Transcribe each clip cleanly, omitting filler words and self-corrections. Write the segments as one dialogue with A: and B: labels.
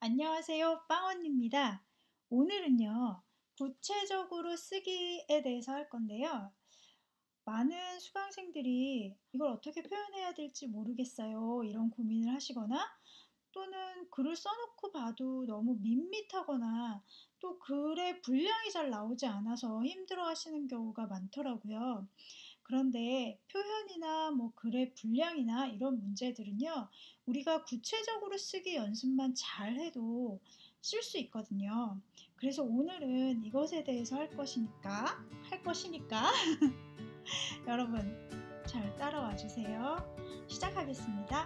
A: 안녕하세요. 빵언니입니다. 오늘은요, 구체적으로 쓰기에 대해서 할 건데요. 많은 수강생들이 이걸 어떻게 표현해야 될지 모르겠어요. 이런 고민을 하시거나 또는 글을 써놓고 봐도 너무 밋밋하거나 또 글의 분량이 잘 나오지 않아서 힘들어 하시는 경우가 많더라고요. 그런데 표현이나 뭐 글의 분량이나 이런 문제들은요, 우리가 구체적으로 쓰기 연습만 잘 해도 쓸 수 있거든요. 그래서 오늘은 이것에 대해서 할 것이니까 여러분 잘 따라와 주세요. 시작하겠습니다.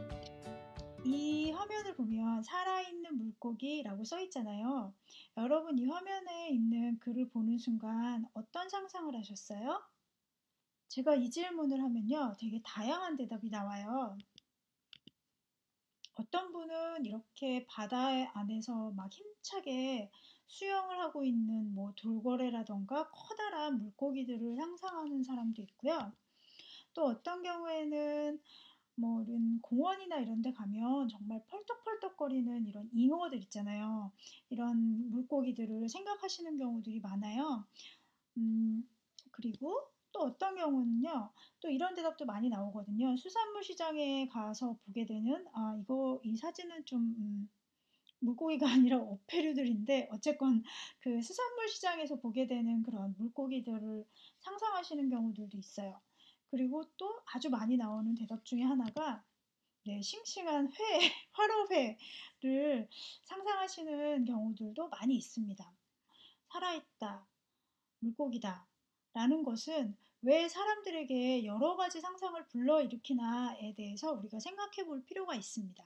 A: 이 화면을 보면 살아있는 물고기라고 써 있잖아요. 여러분 이 화면에 있는 글을 보는 순간 어떤 상상을 하셨어요? 제가 이 질문을 하면요, 되게 다양한 대답이 나와요. 어떤 분은 이렇게 바다 안에서 막 힘차게 수영을 하고 있는 뭐 돌고래라던가 커다란 물고기들을 상상하는 사람도 있고요. 또 어떤 경우에는 뭐 이런 공원이나 이런 데 가면 정말 펄떡펄떡거리는 이런 잉어들 있잖아요. 이런 물고기들을 생각하시는 경우들이 많아요. 그리고 또 어떤 경우는요. 또 이런 대답도 많이 나오거든요. 수산물 시장에 가서 보게 되는 이 사진은 좀 물고기가 아니라 어패류들인데 어쨌건 그 수산물 시장에서 보게 되는 그런 물고기들을 상상하시는 경우들도 있어요. 그리고 또 아주 많이 나오는 대답 중에 하나가 네, 싱싱한 회, 화로회를 상상하시는 경우들도 많이 있습니다. 살아있다, 물고기다 라는 것은 왜 사람들에게 여러 가지 상상을 불러일으키나에 대해서 우리가 생각해 볼 필요가 있습니다.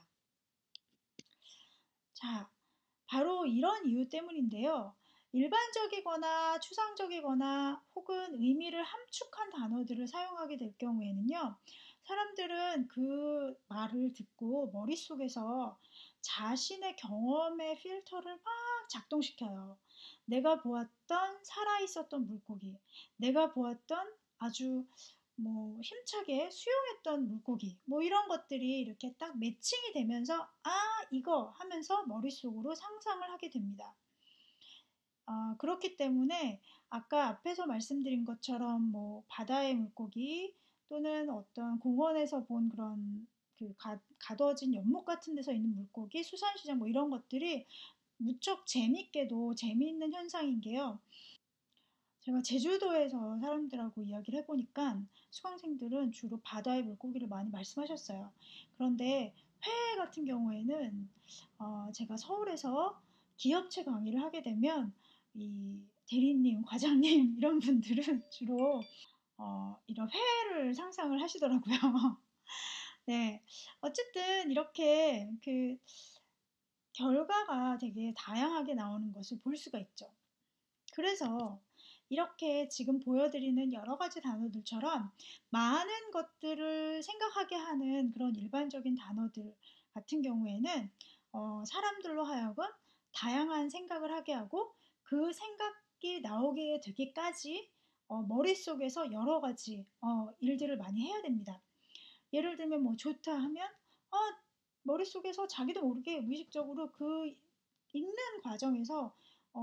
A: 자, 바로 이런 이유 때문인데요. 일반적이거나 추상적이거나 혹은 의미를 함축한 단어들을 사용하게 될 경우에는요, 사람들은 그 말을 듣고 머릿속에서 자신의 경험의 필터를 막 작동시켜요. 내가 보았던 살아있었던 물고기, 내가 보았던 아주 뭐 힘차게 수영했던 물고기, 뭐 이런 것들이 이렇게 딱 매칭이 되면서 이거 하면서 머릿속으로 상상을 하게 됩니다. 그렇기 때문에 아까 앞에서 말씀드린 것처럼 뭐 바다의 물고기 또는 어떤 공원에서 본 그런 그 가둬진 연못 같은 데서 있는 물고기, 수산시장 뭐 이런 것들이 무척 재밌게도 재미있는 현상인 게요. 제가 제주도에서 사람들하고 이야기를 해보니까 수강생들은 주로 바다의 물고기를 많이 말씀하셨어요. 그런데 회 같은 경우에는 제가 서울에서 기업체 강의를 하게 되면 이 대리님, 과장님 이런 분들은 주로 이런 회를 상상을 하시더라고요. 네, 어쨌든 이렇게 그 결과가 되게 다양하게 나오는 것을 볼 수가 있죠. 그래서 이렇게 지금 보여드리는 여러 가지 단어들처럼 많은 것들을 생각하게 하는 그런 일반적인 단어들 같은 경우에는 사람들로 하여금 다양한 생각을 하게 하고 그 생각이 나오게 되기까지 머릿속에서 여러 가지 일들을 많이 해야 됩니다. 예를 들면 뭐 좋다 하면 어, 머릿속에서 자기도 모르게 무의식적으로 그 읽는 과정에서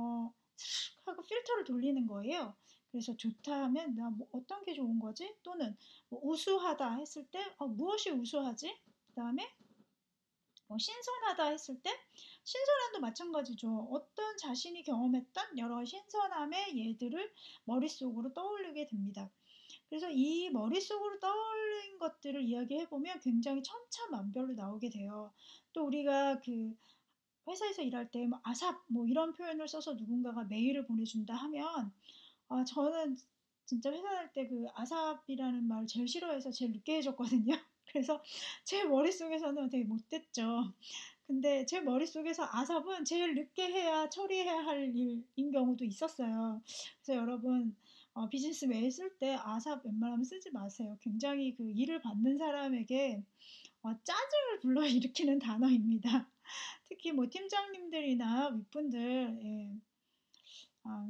A: 하고 필터를 돌리는 거예요. 그래서 좋다 하면 나 뭐 어떤 게 좋은 거지? 또는 뭐 우수하다 했을 때 무엇이 우수하지? 그다음에 뭐 신선하다 했을 때 신선함도 마찬가지죠. 어떤 자신이 경험했던 여러 신선함의 예들을 머릿속으로 떠올리게 됩니다. 그래서 이 머릿속으로 떠올린 것들을 이야기해보면 굉장히 천차만별로 나오게 돼요. 또 우리가 그 회사에서 일할 때 뭐 아삽 뭐 이런 표현을 써서 누군가가 메일을 보내준다 하면 저는 진짜 회사 다닐 때 그 아삽이라는 말을 제일 싫어해서 제일 늦게 해줬거든요. 그래서 제 머릿속에서는 되게 못됐죠. 근데 제 머릿속에서 아삽은 제일 늦게 해야 처리해야 할 일인 경우도 있었어요. 그래서 여러분 비즈니스 메일 쓸 때 아삽 웬만하면 쓰지 마세요. 굉장히 그 일을 받는 사람에게 짜증을 불러일으키는 단어입니다. 특히 뭐 팀장님들이나 윗분들 예,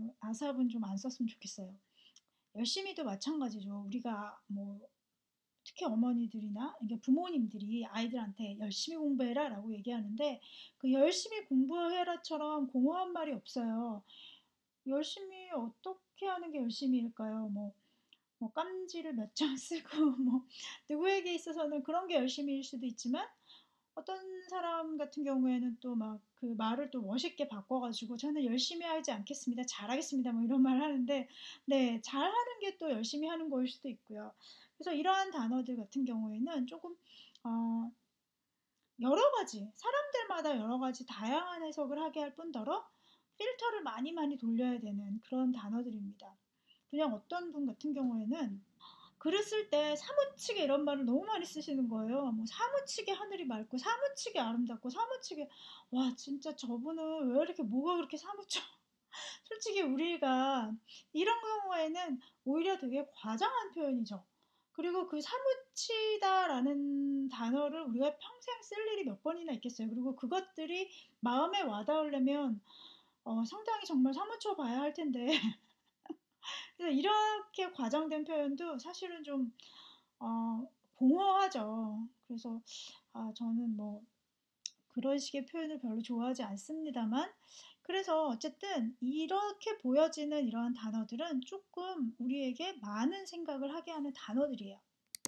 A: 아삽은 좀 안 썼으면 좋겠어요. 열심히도 마찬가지죠. 우리가 뭐 특히 어머니들이나 이게 부모님들이 아이들한테 열심히 공부해라 라고 얘기하는데 그 열심히 공부해라처럼 공허한 말이 없어요. 열심히 어떻게 하는 게 열심히일까요? 뭐 깜지를 몇 장 쓰고 뭐 누구에게 있어서는 그런 게 열심히일 수도 있지만 어떤 사람 같은 경우에는 또 막 그 말을 또 멋있게 바꿔가지고 저는 열심히 하지 않겠습니다. 잘하겠습니다. 뭐 이런 말 하는데 네, 잘하는 게 또 열심히 하는 거일 수도 있고요. 그래서 이러한 단어들 같은 경우에는 조금 어, 여러 가지 사람들마다 여러 가지 다양한 해석을 하게 할 뿐더러 필터를 많이 많이 돌려야 되는 그런 단어들입니다. 그냥 어떤 분 같은 경우에는 글을 쓸 때 사무치게 이런 말을 너무 많이 쓰시는 거예요. 뭐 사무치게 하늘이 맑고 사무치게 아름답고 사무치게 와 진짜 저분은 왜 이렇게 뭐가 그렇게 사무쳐? 솔직히 우리가 이런 경우에는 오히려 되게 과장한 표현이죠. 그리고 그 사무치다라는 단어를 우리가 평생 쓸 일이 몇 번이나 있겠어요. 그리고 그것들이 마음에 와닿으려면 상당히 정말 사무쳐 봐야 할 텐데 그래서 이렇게 과장된 표현도 사실은 좀 어, 공허하죠. 그래서 저는 뭐 그런 식의 표현을 별로 좋아하지 않습니다만 그래서 어쨌든 이렇게 보여지는 이러한 단어들은 조금 우리에게 많은 생각을 하게 하는 단어들이에요.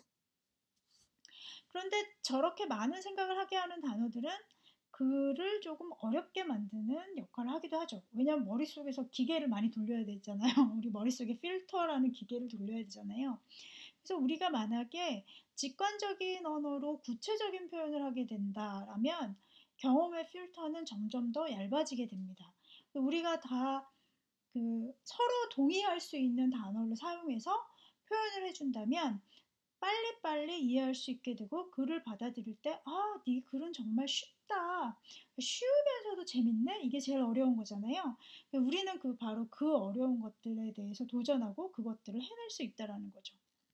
A: 그런데 저렇게 많은 생각을 하게 하는 단어들은 글을 조금 어렵게 만드는 역할을 하기도 하죠. 왜냐하면 머릿속에서 기계를 많이 돌려야 되잖아요. 우리 머릿속에 필터라는 기계를 돌려야 되잖아요. 그래서 우리가 만약에 직관적인 언어로 구체적인 표현을 하게 된다라면 경험의 필터는 점점 더 얇아지게 됩니다. 우리가 다 서로 동의할 수 있는 단어를 사용해서 표현을 해준다면 빨리빨리 이해할 수 있게 되고 글을 받아들일 때 네 글은 정말 쉽다. 쉬우면서도 재밌네? 이게 제일 어려운 거잖아요. 우리는 바로 그 어려운 것들에 대해서 도전하고 그것들을 해낼 수 있다라는 거죠.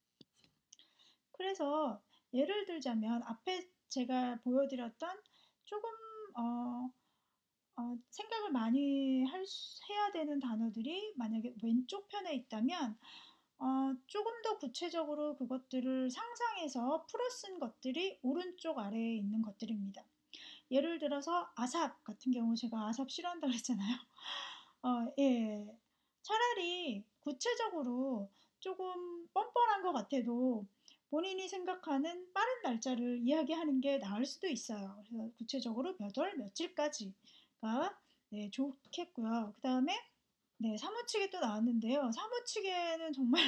A: 그래서 예를 들자면 앞에 제가 보여드렸던 조금 어, 생각을 많이 해야 되는 단어들이 만약에 왼쪽 편에 있다면 조금 더 구체적으로 그것들을 상상해서 풀어 쓴 것들이 오른쪽 아래에 있는 것들입니다. 예를 들어서 아삽 같은 경우 제가 아삽 싫어한다고 했잖아요. 예. 차라리 구체적으로 조금 뻔뻔한 것 같아도 본인이 생각하는 빠른 날짜를 이야기하는 게 나을 수도 있어요. 그래서 구체적으로 몇 월 며칠까지가 네, 좋겠고요. 그 다음에 네, 사무치게 또 나왔는데요. 사무치게는 정말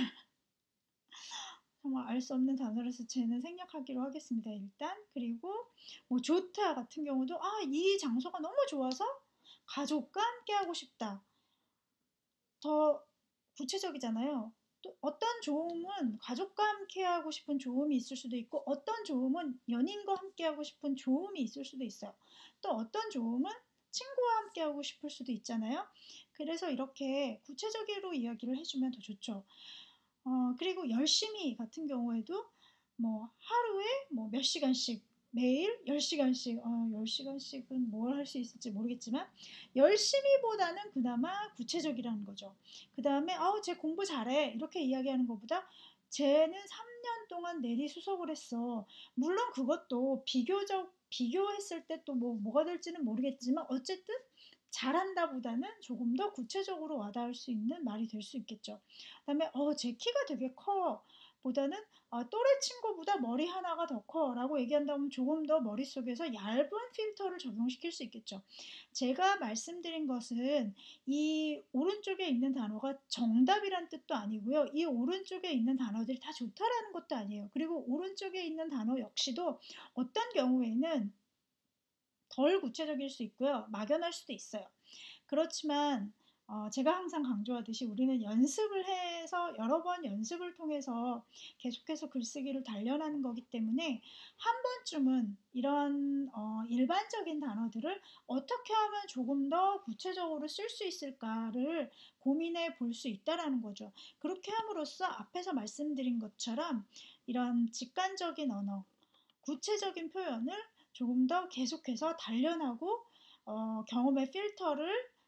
A: 정말 알 수 없는 단어라서 쟤는 생략하기로 하겠습니다. 일단 그리고 뭐 좋다 같은 경우도 이 장소가 너무 좋아서 가족과 함께 하고 싶다. 더 구체적이잖아요. 또 어떤 조음은 가족과 함께 하고 싶은 조음이 있을 수도 있고 어떤 조음은 연인과 함께 하고 싶은 조음이 있을 수도 있어요. 또 어떤 조음은 친구와 함께 하고 싶을 수도 있잖아요. 그래서 이렇게 구체적으로 이야기를 해주면 더 좋죠. 그리고 열심히 같은 경우에도 뭐 하루에 뭐 몇 시간씩 매일 10시간씩 10시간씩은 뭘 할 수 있을지 모르겠지만 열심히보다는 그나마 구체적이라는 거죠. 그 다음에 쟤 공부 잘해 이렇게 이야기하는 것보다 쟤는 3년 동안 내리수석을 했어. 물론 그것도 비교했을 때 또 뭐가 될지는 모르겠지만 어쨌든 잘한다 보다는 조금 더 구체적으로 와닿을 수 있는 말이 될 수 있겠죠. 그 다음에 제 키가 되게 커 보다는 또래 친구보다 머리 하나가 더 커 라고 얘기한다면 조금 더 머릿속에서 얇은 필터를 적용시킬 수 있겠죠. 제가 말씀드린 것은 이 오른쪽에 있는 단어가 정답이란 뜻도 아니고요. 이 오른쪽에 있는 단어들이 다 좋다라는 것도 아니에요. 그리고 오른쪽에 있는 단어 역시도 어떤 경우에는 덜 구체적일 수 있고요. 막연할 수도 있어요. 그렇지만 제가 항상 강조하듯이 우리는 연습을 해서 여러 번 연습을 통해서 계속해서 글쓰기를 단련하는 거기 때문에 한 번쯤은 이런 일반적인 단어들을 어떻게 하면 조금 더 구체적으로 쓸 수 있을까를 고민해 볼 수 있다라는 거죠. 그렇게 함으로써 앞에서 말씀드린 것처럼 이런 직관적인 언어, 구체적인 표현을 조금 더 계속해서 단련하고 경험의 필터를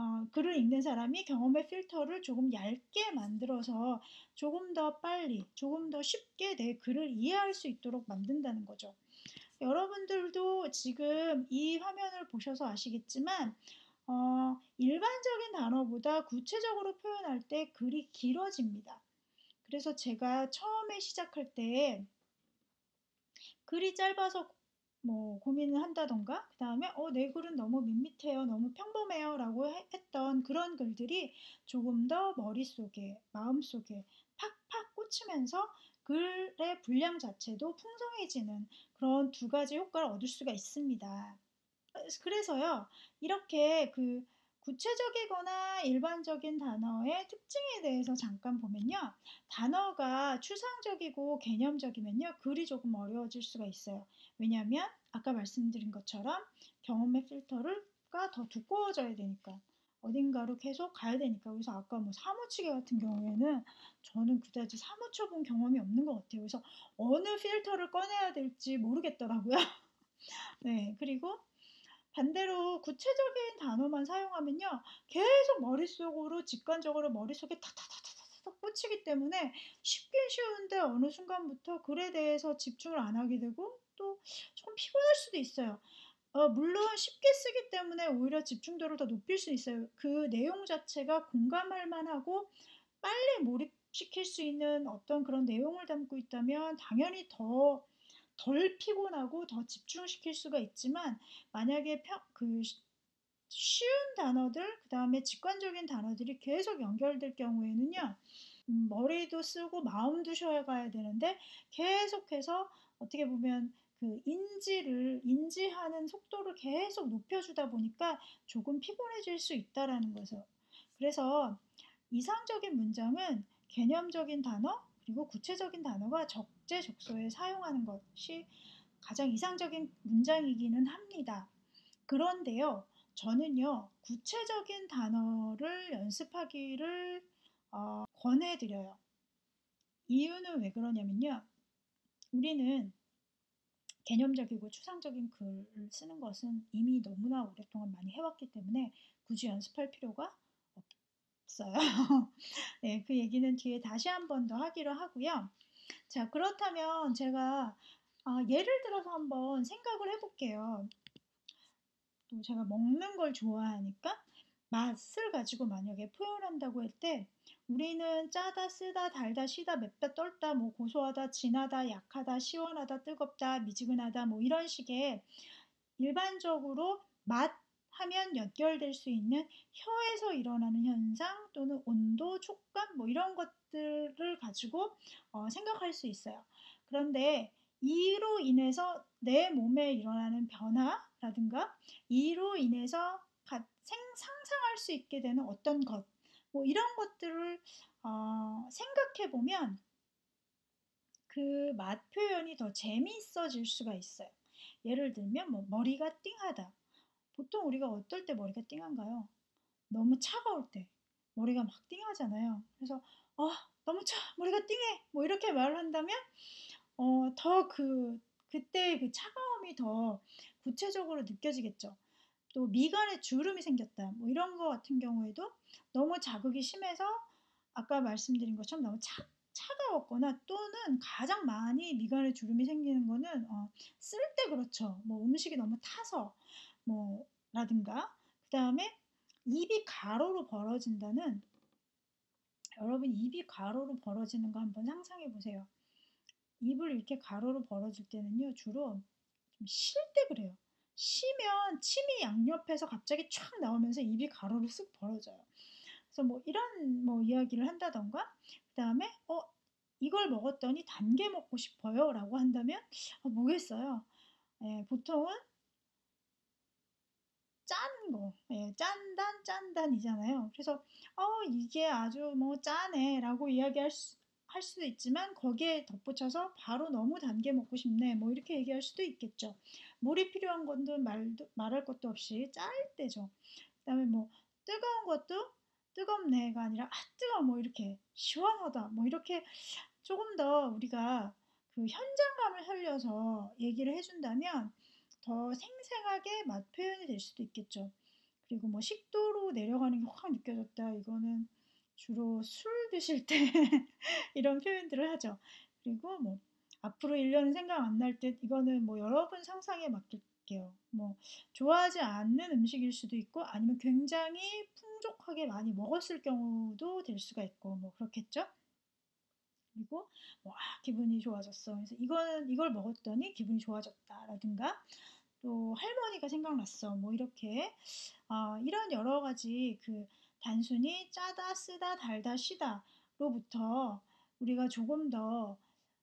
A: 글을 읽는 사람이 경험의 필터를 조금 얇게 만들어서 조금 더 빨리, 조금 더 쉽게 내 글을 이해할 수 있도록 만든다는 거죠. 여러분들도 지금 이 화면을 보셔서 아시겠지만, 일반적인 단어보다 구체적으로 표현할 때 글이 길어집니다. 그래서 제가 처음에 시작할 때 글이 짧아서 뭐 고민을 한다던가, 그 다음에 내 글은 너무 밋밋해요, 너무 평범해요 라고 했던 그런 글들이 조금 더 머릿속에, 마음속에 팍팍 꽂히면서 글의 분량 자체도 풍성해지는 그런 두 가지 효과를 얻을 수가 있습니다. 그래서요, 이렇게 그 구체적이거나 일반적인 단어의 특징에 대해서 잠깐 보면요. 단어가 추상적이고 개념적이면요. 글이 조금 어려워질 수가 있어요. 왜냐하면 아까 말씀드린 것처럼 경험의 필터가 더 두꺼워져야 되니까. 어딘가로 계속 가야 되니까. 그래서 아까 뭐 사무치개 같은 경우에는 저는 그다지 사무쳐 본 경험이 없는 것 같아요. 그래서 어느 필터를 꺼내야 될지 모르겠더라고요. 네, 그리고 반대로 구체적인 단어만 사용하면요. 계속 머릿속으로 직관적으로 머릿속에 탁탁탁탁탁 꽂히기 때문에 쉽긴 쉬운데 어느 순간부터 글에 대해서 집중을 안 하게 되고 또 조금 피곤할 수도 있어요. 물론 쉽게 쓰기 때문에 오히려 집중도를 더 높일 수 있어요. 그 내용 자체가 공감할 만하고 빨리 몰입시킬 수 있는 어떤 그런 내용을 담고 있다면 당연히 더 덜 피곤하고 더 집중시킬 수가 있지만 만약에 쉬운 단어들, 그 다음에 직관적인 단어들이 계속 연결될 경우에는요, 머리도 쓰고 마음도 쉬어가야 되는데 계속해서 어떻게 보면 그 인지하는 속도를 계속 높여주다 보니까 조금 피곤해질 수 있다라는 거죠. 그래서 이상적인 문장은 개념적인 단어 그리고 구체적인 단어가 적재적소에 사용하는 것이 가장 이상적인 문장이기는 합니다. 그런데요, 저는요, 구체적인 단어를 연습하기를 권해드려요. 이유는 왜 그러냐면요, 우리는 개념적이고 추상적인 글을 쓰는 것은 이미 너무나 오랫동안 많이 해왔기 때문에 굳이 연습할 필요가 없어요. 네, 그 얘기는 뒤에 다시 한 번 더 하기로 하고요. 자, 그렇다면 제가 예를 들어서 한번 생각을 해볼게요. 또 제가 먹는 걸 좋아하니까 맛을 가지고 만약에 표현한다고 할 때 우리는 짜다, 쓰다, 달다, 시다, 맵다, 떫다, 뭐 고소하다, 진하다, 약하다, 시원하다, 뜨겁다, 미지근하다 뭐 이런 식의 일반적으로 맛 하면 연결될 수 있는 혀에서 일어나는 현상 또는 온도, 촉감 뭐 이런 것들을 가지고 생각할 수 있어요. 그런데 이로 인해서 내 몸에 일어나는 변화라든가 이로 인해서 상상할 수 있게 되는 어떤 것, 뭐 이런 것들을 생각해 보면 그 맛 표현이 더 재미있어질 수가 있어요. 예를 들면 뭐 머리가 띵하다. 보통 우리가 어떨 때 머리가 띵한가요? 너무 차가울 때 머리가 막 띵하잖아요. 그래서 너무 머리가 띵해. 뭐 이렇게 말을 한다면 더 그때 그 차가움이 더 구체적으로 느껴지겠죠. 또 미간에 주름이 생겼다. 뭐 이런 거 같은 경우에도 너무 자극이 심해서 아까 말씀드린 것처럼 너무 차가웠거나 또는 가장 많이 미간에 주름이 생기는 거는 쓸 때 그렇죠. 뭐 음식이 너무 타서 뭐 라든가 그다음에 입이 가로로 벌어진다는 여러분 입이 가로로 벌어지는 거 한번 상상해 보세요. 입을 이렇게 가로로 벌어질 때는요, 주로 좀 쉴 때 그래요. 쉬면 침이 양옆에서 갑자기 촥 나오면서 입이 가로로 쓱 벌어져요. 그래서 뭐 이런 뭐 이야기를 한다던가, 그 다음에 이걸 먹었더니 단 게 먹고 싶어요 라고 한다면 뭐겠어요? 예, 보통은 짠 거, 예, 짠단이잖아요. 그래서 이게 아주 뭐 짜네 라고 할 수도 있지만 거기에 덧붙여서 바로 너무 단 게 먹고 싶네 뭐 이렇게 얘기할 수도 있겠죠. 물이 필요한 건도 말할 것도 없이 짤 때죠. 그다음에 뭐 뜨거운 것도 뜨겁네가 아니라 뜨거워 뭐 이렇게 시원하다 뭐 이렇게 조금 더 우리가 그 현장감을 살려서 얘기를 해준다면 더 생생하게 맛 표현이 될 수도 있겠죠. 그리고 뭐 식도로 위로 내려가는 게 확 느껴졌다. 이거는 주로 술 드실 때 이런 표현들을 하죠. 그리고 뭐 앞으로 1년은 생각 안 날 듯, 이거는 뭐 여러분 상상에 맡길게요. 뭐 좋아하지 않는 음식일 수도 있고 아니면 굉장히 풍족하게 많이 먹었을 경우도 될 수가 있고 뭐 그렇겠죠. 그리고 뭐 기분이 좋아졌어. 그래서 이걸 먹었더니 기분이 좋아졌다라든가 또 할머니가 생각났어. 뭐 이렇게 이런 여러 가지 그 단순히 짜다, 쓰다, 달다, 시다로부터 우리가 조금 더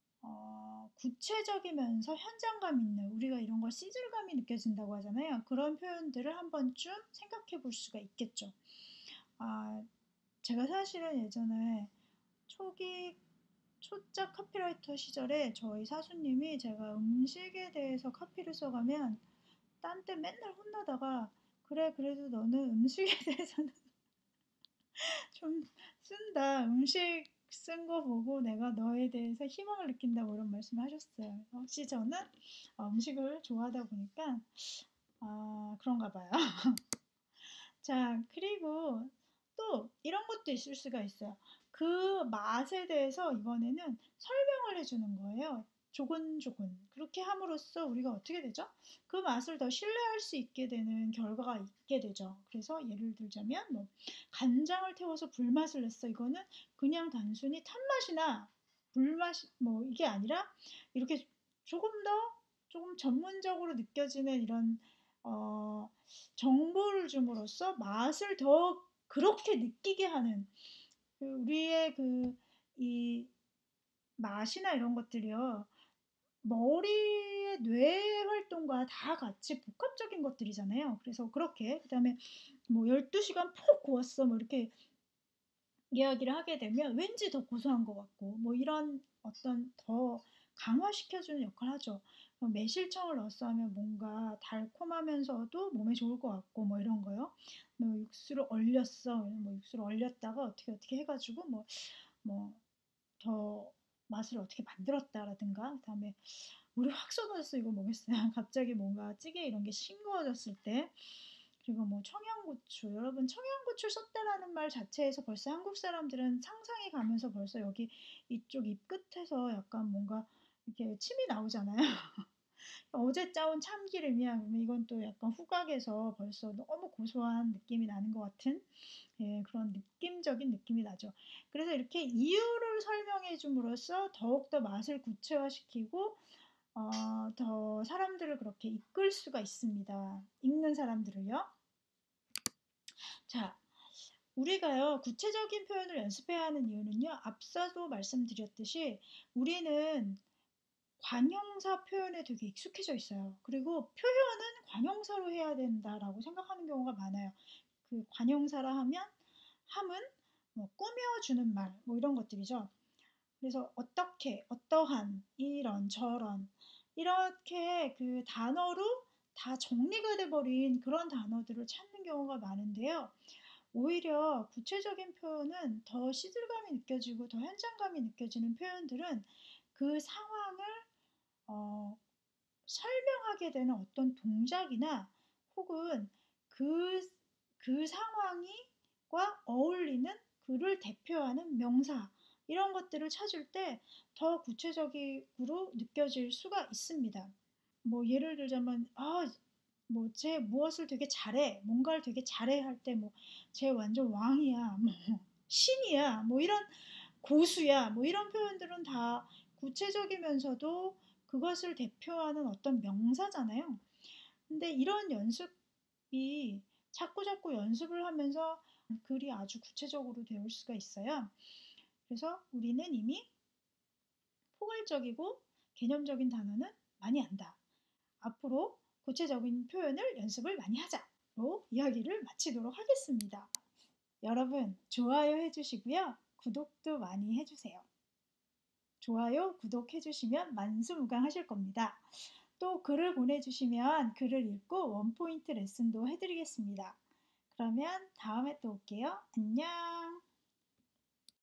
A: 구체적이면서 현장감 있는, 우리가 이런 걸 시질감이 느껴진다고 하잖아요. 그런 표현들을 한 번쯤 생각해 볼 수가 있겠죠. 아, 제가 사실은 예전에 초기 초짜 카피라이터 시절에 저희 사수님이 제가 음식에 대해서 카피를 써가면 딴 때 맨날 혼나다가, 그래 그래도 너는 음식에 대해서는 좀 쓴다. 음식 쓴 거 보고 내가 너에 대해서 희망을 느낀다고 이런 말씀을 하셨어요. 혹시 저는 음식을 좋아하다 보니까 그런가 봐요. 자, 그리고 또 이런 것도 있을 수가 있어요. 그 맛에 대해서 이번에는 설명을 해주는 거예요. 조근조근. 그렇게 함으로써 우리가 어떻게 되죠? 그 맛을 더 신뢰할 수 있게 되는 결과가 있게 되죠. 그래서 예를 들자면 뭐 간장을 태워서 불맛을 냈어. 이거는 그냥 단순히 탄맛이나 불맛 뭐 이게 아니라 이렇게 조금 더 조금 전문적으로 느껴지는 이런 어, 정보를 줌으로써 맛을 더 그렇게 느끼게 하는 우리의 이 맛이나 이런 것들이요. 머리의 뇌 활동과 다 같이 복합적인 것들이잖아요. 그래서 그렇게 그다음에 뭐 12시간 푹 구웠어. 뭐 이렇게 이야기를 하게 되면 왠지 더 고소한 것 같고 뭐 이런 어떤 더 강화시켜주는 역할을 하죠. 매실청을 넣었어 하면 뭔가 달콤하면서도 몸에 좋을 것 같고 뭐 이런 거요. 뭐 육수를 얼렸어. 뭐 육수를 얼렸다가 어떻게 해가지고 뭐 더 맛을 어떻게 만들었다라든가 그다음에 물이 확 쏟아졌어. 이거 뭐겠어요. 갑자기 뭔가 찌개 이런 게 싱거워졌을 때. 그리고 뭐 청양고추, 여러분 청양고추 썼다라는 말 자체에서 벌써 한국 사람들은 상상이 가면서 벌써 여기 이쪽 입 끝에서 약간 뭔가 이렇게 침이 나오잖아요. 어제 짜온 참기름이야. 그러면 이건 또 약간 후각에서 벌써 너무 고소한 느낌이 나는 것 같은 그런 느낌적인 느낌이 나죠. 그래서 이렇게 이유를 설명해 줌으로써 더욱더 맛을 구체화시키고 더 사람들을 그렇게 이끌 수가 있습니다. 읽는 사람들을요. 자, 우리가요, 구체적인 표현을 연습해야 하는 이유는요, 앞서도 말씀드렸듯이 우리는 관형사 표현에 되게 익숙해져 있어요. 그리고 표현은 관형사로 해야 된다라고 생각하는 경우가 많아요. 그 관형사라 하면 함은 뭐 꾸며주는 말, 뭐 이런 것들이죠. 그래서 어떻게, 어떠한, 이런, 저런, 이렇게 그 단어로 다 정리가 돼버린 그런 단어들을 찾는 경우가 많은데요. 오히려 구체적인 표현은 더 시들감이 느껴지고 더 현장감이 느껴지는 표현들은 그 상황을 어, 설명하게 되는 어떤 동작이나 혹은 그, 그 상황과 어울리는 그를 대표하는 명사 이런 것들을 찾을 때 더 구체적으로 느껴질 수가 있습니다. 뭐 예를 들자면 뭐 쟤 무엇을 되게 잘해 뭔가를 되게 잘해 할 때 뭐 쟤 완전 왕이야 뭐 신이야 뭐 이런 고수야 뭐 이런 표현들은 다 구체적이면서도 그것을 대표하는 어떤 명사잖아요. 근데 이런 연습이 자꾸자꾸 연습을 하면서 글이 아주 구체적으로 배울 수가 있어요. 그래서 우리는 이미 포괄적이고 개념적인 단어는 많이 안다. 앞으로 구체적인 표현을 연습을 많이 하자로 이야기를 마치도록 하겠습니다. 여러분 좋아요 해주시고요. 구독도 많이 해주세요. 좋아요, 구독해주시면 만수무강하실 겁니다. 또 글을 보내주시면 글을 읽고 원포인트 레슨도 해드리겠습니다. 그러면 다음에 또 올게요. 안녕.